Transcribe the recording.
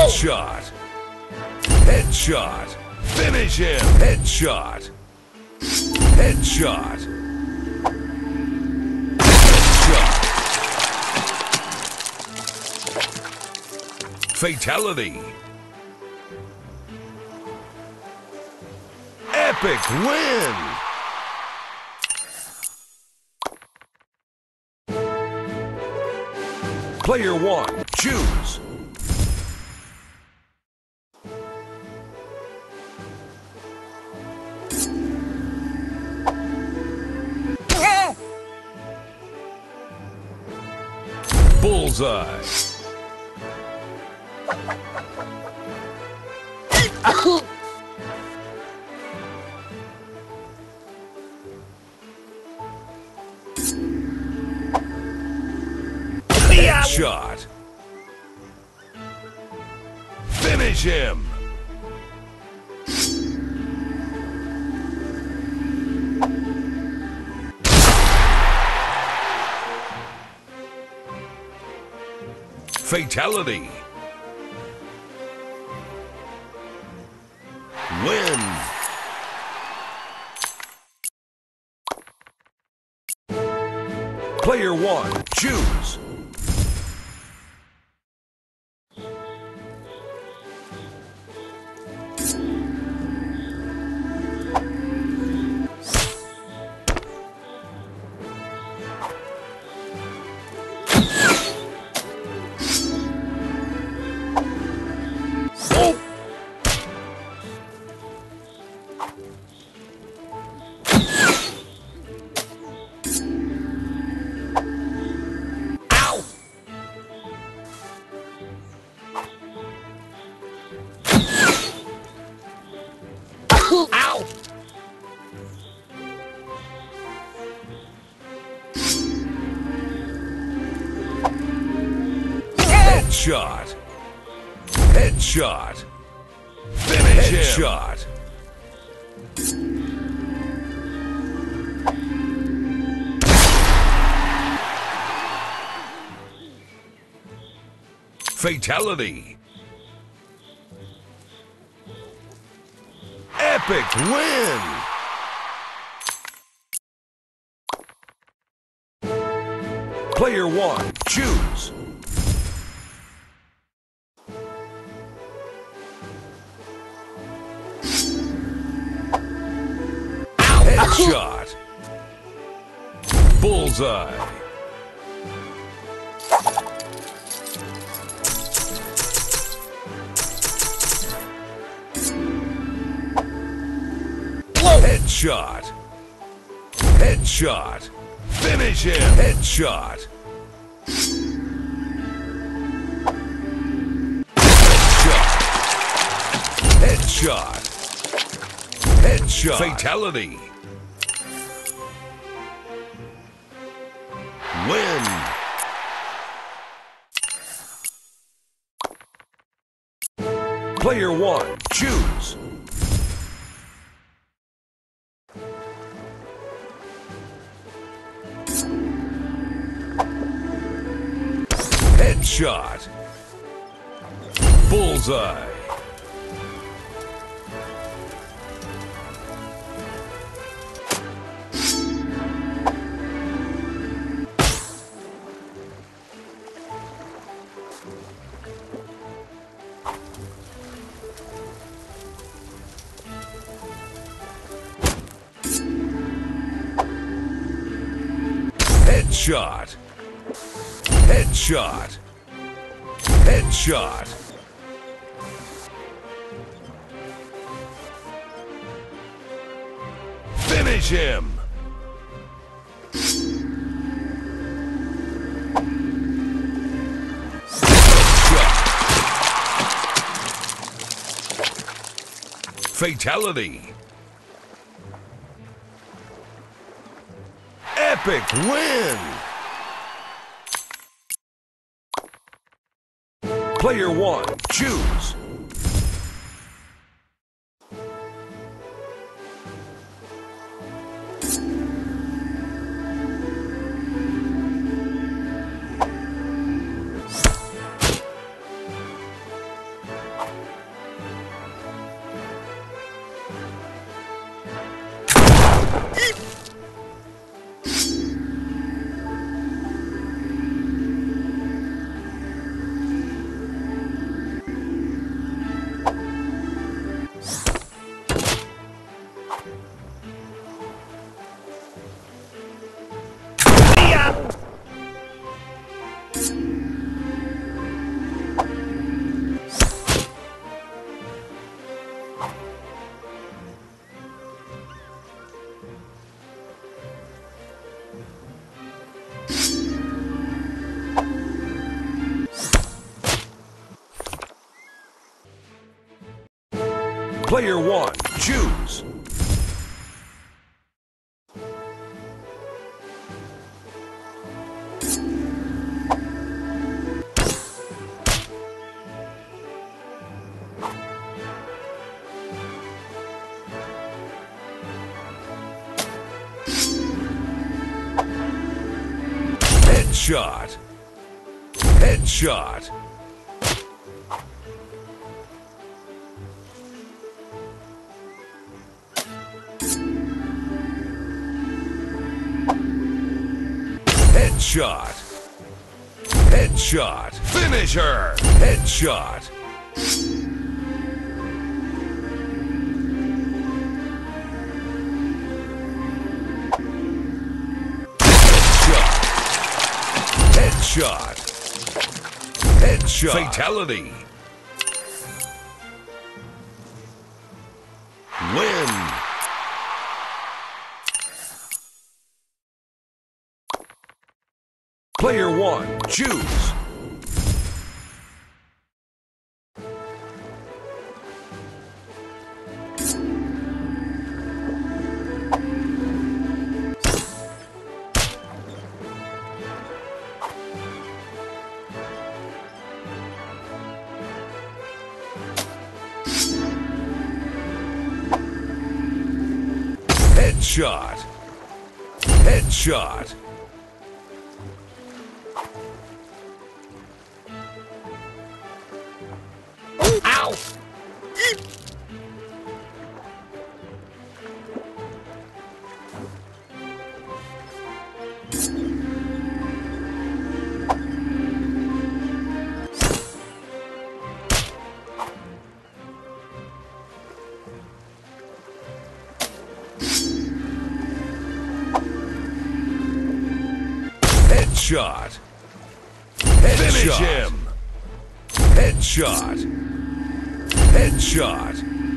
Headshot. Headshot. Finish him. Headshot. Headshot. Headshot. Fatality. Epic win. Player one, choose. Bullseye. Headshot. Finish him. Fatality. Win. Player one, choose. Ow! Headshot. Headshot. Finish Headshot. Fatality. Epic win. Player one, choose. Headshot. Bullseye. Headshot. Headshot. Finish him. Headshot. Headshot. Headshot. Headshot. Fatality. Win. Player one, choose. Headshot. Bullseye. Headshot. Headshot. Headshot. Finish him. Headshot. Fatality. Epic win. Player one, choose. Player one, choose. Headshot. Headshot. Headshot. Headshot. Finish her. Headshot. Headshot. Headshot. Fatality. Win. Player one, choose. Headshot. Headshot. Ow! Headshot. Finish him. Headshot. Headshot.